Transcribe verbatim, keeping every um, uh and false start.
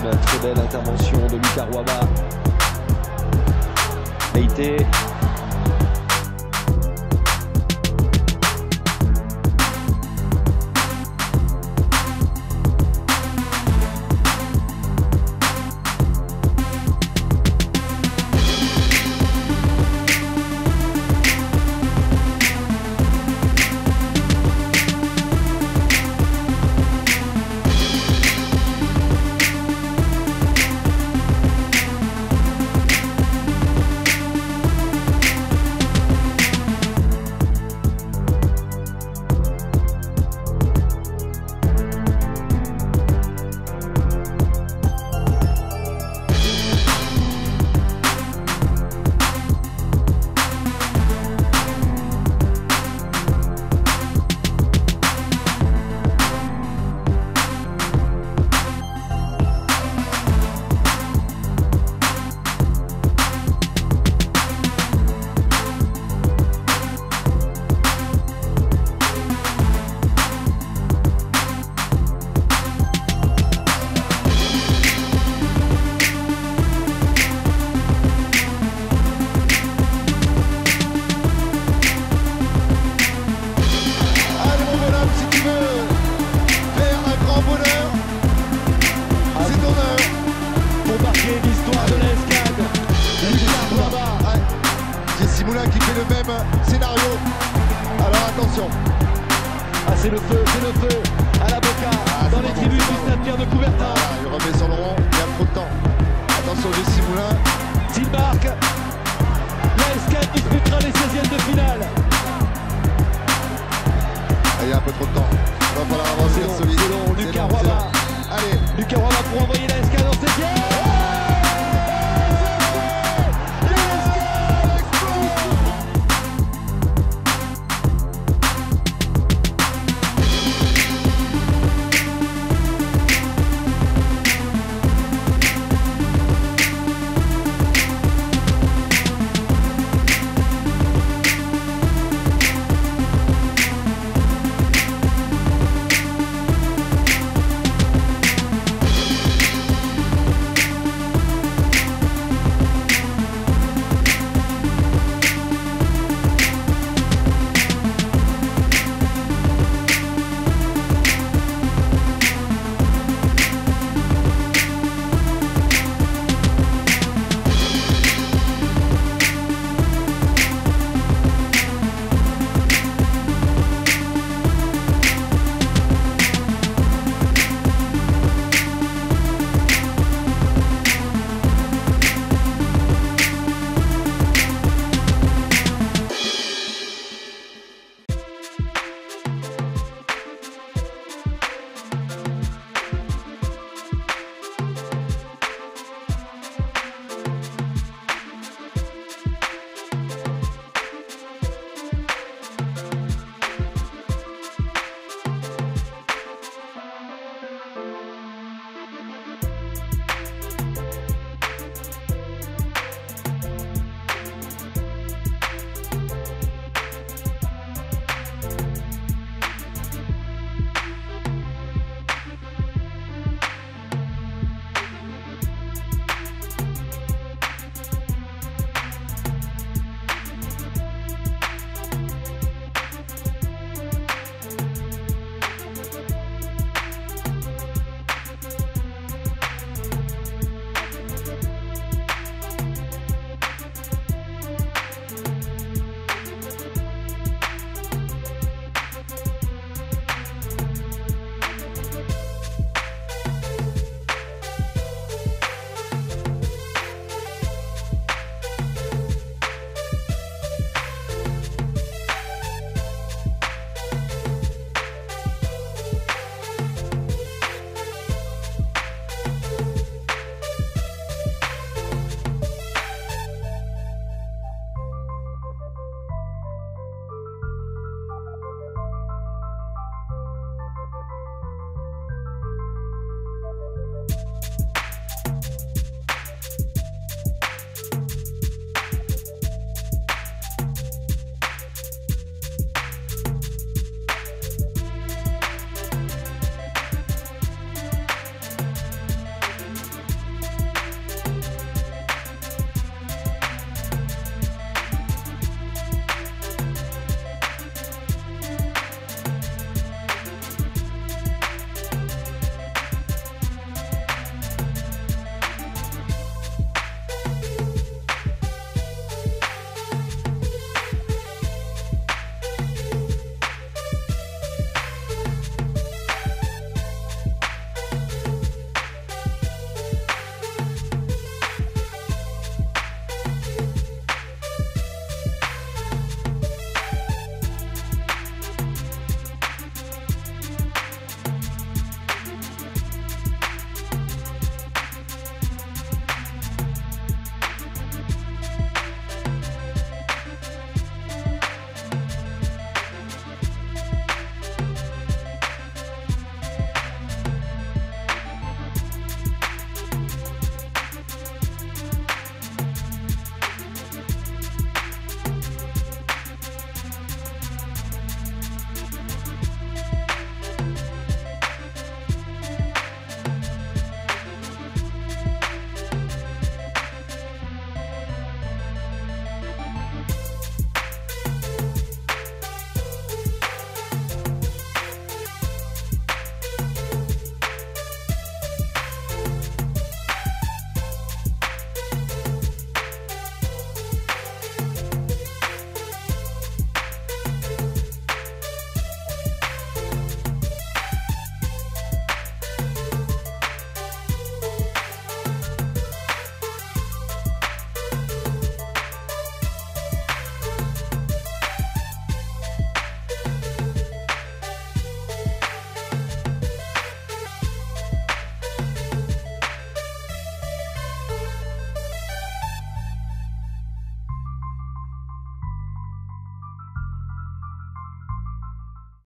Une très belle intervention de Lucas Rouabah. Été. L'histoire de l'escalade. Jesse Moulin qui fait le même scénario. Alors attention. Ah, c'est le feu, c'est le feu à la Boca, ah, dans les tribunes du stade Pierre de Coubertin. Ah, il remet sur le rond, il y a trop de temps. Attention Jesse Moulin. S'il marque, l'escalade disputera les seizièmes de finale. Ah, il y a un peu trop de temps. Il va falloir avancer long, solide. c'est long, Lucas Rouabah. Allez. Lucas Rouabah pour envoyer la